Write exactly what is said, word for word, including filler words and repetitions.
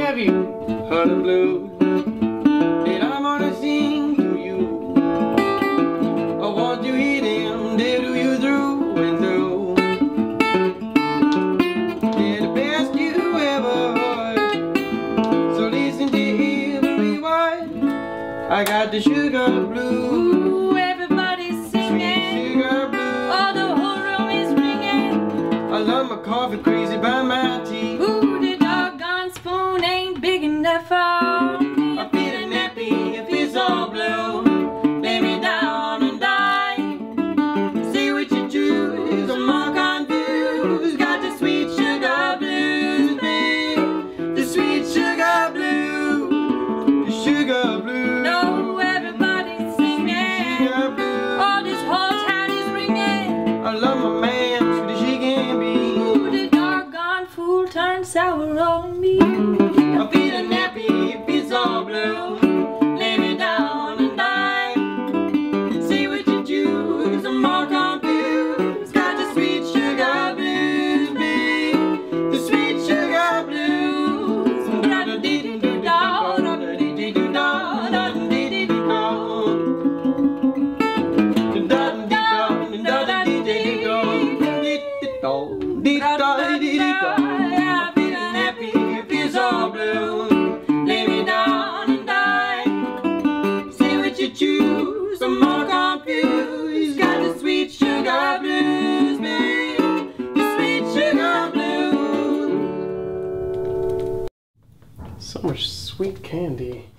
Have you heard the blues that I'm gonna sing to you? I want to hear them, they do you through and through. They're the best you ever heard, so listen to every word. I got the sugar blues. Ooh, everybody's singing. Sugar blues. Oh, the whole room is ringing. I love my coffee, crazy by my tea. Ooh, the doggone spoon ain't big enough for me. I feel a nappy if it's all blue. Lay me down and die. See what you choose, I'm more confused. Got the sweet sugar blues, babe. The sweet sugar blues. The sugar blues. No, everybody's singing. Sugar blues. Oh, this whole town is ringing. I love my man, sweet as she can be. Ooh, the doggone fool turned sour on me. I feel a nappy if it's all blue. Lay me down and die. See what you choose, I'm more confused. Got the sweet sugar blues, babe. The sweet sugar blues. Da-da-dee-dee-doo-da, da-da-dee-dee-doo-da, da-da-dee-dee-doo-da. Da-da-dee-da, da-da-dee-dee-doo. I feel happy if it's all blue. Lay me down and die. See what you choose, I'm more confused. Got the sweet sugar blues, babe. The sweet sugar blues. So much sweet candy.